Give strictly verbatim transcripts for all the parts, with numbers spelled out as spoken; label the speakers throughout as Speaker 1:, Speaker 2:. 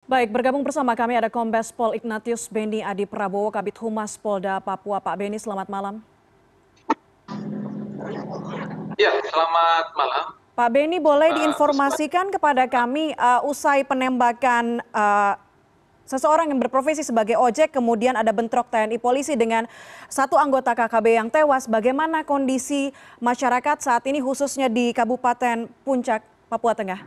Speaker 1: Baik, bergabung bersama kami ada Kombes Pol Ignatius Beni Adi Prabowo, Kabid Humas Polda Papua. Pak Beni, selamat malam.
Speaker 2: Ya, selamat malam.
Speaker 1: Pak Beni, boleh
Speaker 2: Uh,
Speaker 1: diinformasikan kepada kami uh, usai penembakan uh, seseorang yang berprofesi sebagai ojek, kemudian ada bentrok T N I Polisi dengan satu anggota K K B yang tewas. Bagaimana kondisi masyarakat saat ini khususnya di Kabupaten Puncak, Papua Tengah?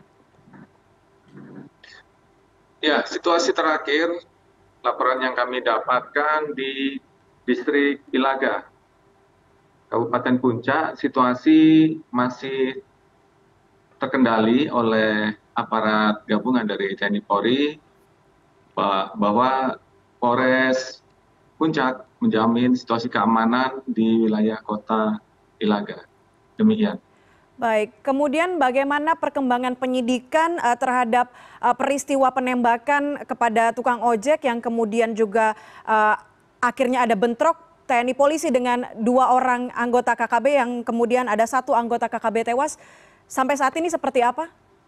Speaker 2: Ya, situasi terakhir laporan yang kami dapatkan di distrik Ilaga, Kabupaten Puncak, situasi masih terkendali oleh aparat gabungan dari T N I Polri, bahwa Polres Puncak menjamin situasi keamanan di wilayah kota Ilaga. Demikian.
Speaker 1: Baik, kemudian bagaimana perkembangan penyidikan uh, terhadap uh, peristiwa penembakan kepada tukang ojek yang kemudian juga uh, akhirnya ada bentrok T N I Polisi dengan dua orang anggota K K B yang kemudian ada satu anggota K K B tewas. Sampai saat ini seperti apa?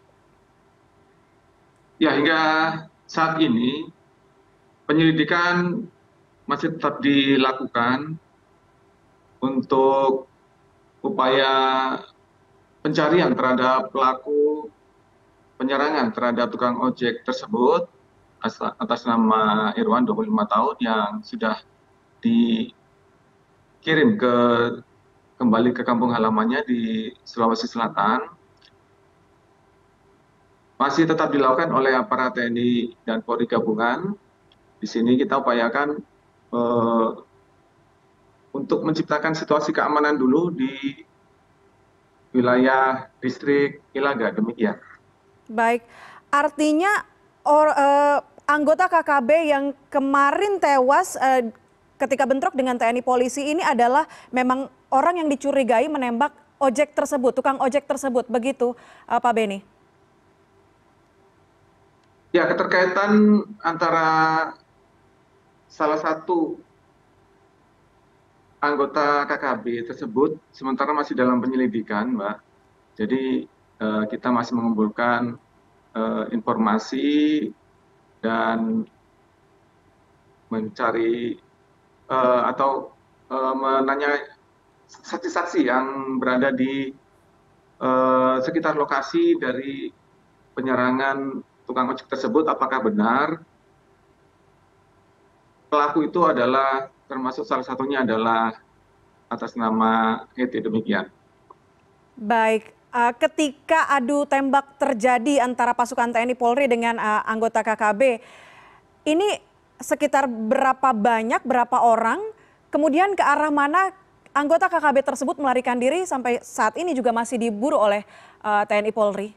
Speaker 2: Ya, hingga saat ini penyelidikan masih tetap dilakukan untuk upaya pencarian terhadap pelaku penyerangan terhadap tukang ojek tersebut atas nama Irwan, dua puluh lima tahun, yang sudah dikirim ke kembali ke kampung halamannya di Sulawesi Selatan. Masih tetap dilakukan oleh aparat T N I dan Polri gabungan. Di sini kita upayakan eh, untuk menciptakan situasi keamanan dulu di wilayah distrik Ilaga. Demikian.
Speaker 1: Baik, artinya or, eh, anggota K K B yang kemarin tewas eh, ketika bentrok dengan T N I Polisi ini adalah memang orang yang dicurigai menembak ojek tersebut, tukang ojek tersebut, begitu eh, Pak Beni?
Speaker 2: Ya, keterkaitan antara salah satu anggota K K B tersebut sementara masih dalam penyelidikan, Mbak. Jadi eh, kita masih mengumpulkan eh, informasi dan mencari eh, atau eh, menanya saksi-saksi yang berada di eh, sekitar lokasi dari penyerangan tukang ojek tersebut, apakah benar pelaku itu adalah, termasuk salah satunya adalah atas nama E T. Demikian.
Speaker 1: Baik, uh, ketika adu tembak terjadi antara pasukan T N I Polri dengan uh, anggota K K B, ini sekitar berapa banyak, berapa orang, kemudian ke arah mana anggota K K B tersebut melarikan diri sampai saat ini juga masih diburu oleh uh, T N I Polri?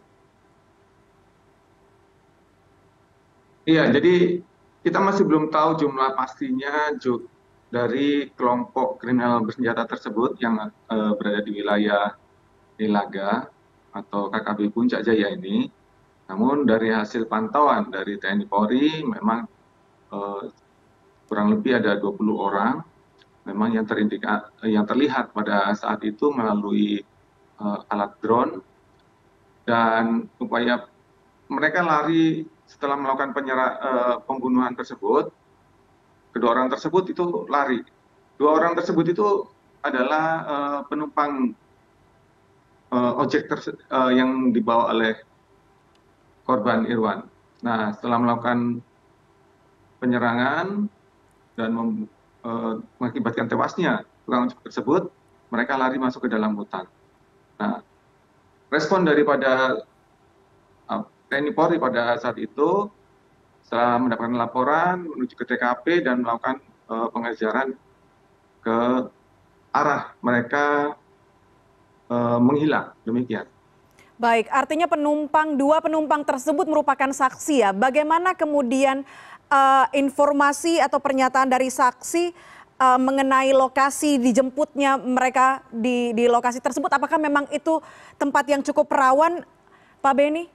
Speaker 2: Iya, jadi kita masih belum tahu jumlah pastinya dari kelompok kriminal bersenjata tersebut yang uh, berada di wilayah Ilaga atau K K B Puncak Jaya ini. Namun dari hasil pantauan dari T N I Polri memang uh, kurang lebih ada dua puluh orang memang yang, terindika, yang terlihat pada saat itu melalui uh, alat drone, dan upaya mereka lari setelah melakukan penyerah, uh, pembunuhan tersebut. Kedua orang tersebut itu lari. Dua orang tersebut itu adalah uh, penumpang uh, ojek uh, yang dibawa oleh korban Irwan. Nah, setelah melakukan penyerangan dan mem, uh, mengakibatkan tewasnya tukang ojek tersebut, mereka lari masuk ke dalam hutan. Nah, respon daripada uh, T N I Polri pada saat itu, setelah mendapatkan laporan, menuju ke T K P dan melakukan uh, pengejaran ke arah mereka uh, menghilang. Demikian.
Speaker 1: Baik, artinya penumpang, dua penumpang tersebut merupakan saksi ya. Bagaimana kemudian uh, informasi atau pernyataan dari saksi uh, mengenai lokasi dijemputnya mereka di, di lokasi tersebut? Apakah memang itu tempat yang cukup rawan, Pak Beni?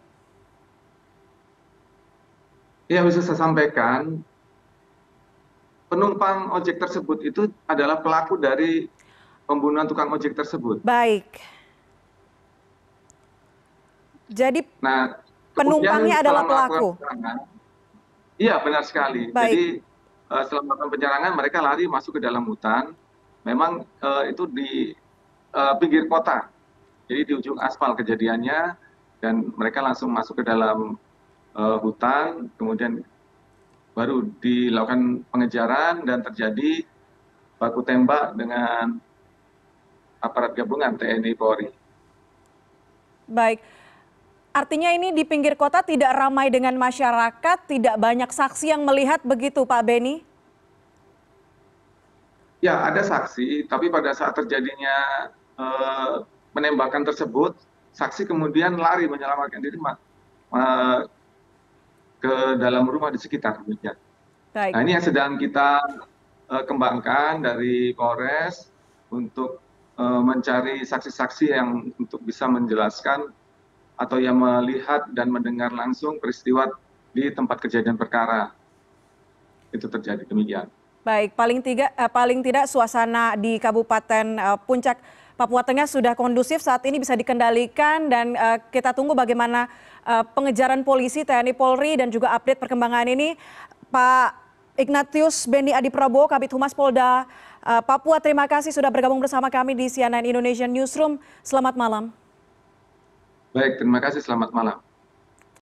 Speaker 2: Ya, bisa saya sampaikan, penumpang ojek tersebut itu adalah pelaku dari pembunuhan tukang ojek tersebut.
Speaker 1: Baik. Jadi
Speaker 2: nah,
Speaker 1: penumpangnya adalah pelaku.
Speaker 2: Iya, benar sekali.
Speaker 1: Baik,
Speaker 2: Jadi eh, selama melakukan penyerangan mereka lari masuk ke dalam hutan. Memang eh, itu di eh, pinggir kota. Jadi di ujung aspal kejadiannya dan mereka langsung masuk ke dalam eh, hutan, kemudian baru dilakukan pengejaran dan terjadi baku tembak dengan aparat gabungan T N I Polri.
Speaker 1: baik. Artinya ini di pinggir kota tidak ramai dengan masyarakat, tidak banyak saksi yang melihat begitu, Pak Beni?
Speaker 2: Ya, ada saksi, tapi pada saat terjadinya eh, penembakan tersebut, saksi kemudian lari menyelamatkan diri eh, ke dalam rumah di sekitar. Demikian.
Speaker 1: Baik.
Speaker 2: Nah, ini yang sedang kita eh, kembangkan dari Polres untuk eh, mencari saksi-saksi yang untuk bisa menjelaskan atau yang melihat dan mendengar langsung peristiwa di tempat kejadian perkara itu terjadi demikian.
Speaker 1: Baik, paling tiga, eh, paling tidak suasana di Kabupaten eh, Puncak, Papua Tengah sudah kondusif saat ini bisa dikendalikan dan eh, kita tunggu bagaimana eh, pengejaran polisi, T N I Polri dan juga update perkembangan ini. Pak Ignatius Beni Adi Prabowo, Kabid Humas Polda eh, Papua, terima kasih sudah bergabung bersama kami di C N N Indonesian Newsroom. Selamat malam.
Speaker 2: Baik, terima kasih. Selamat malam.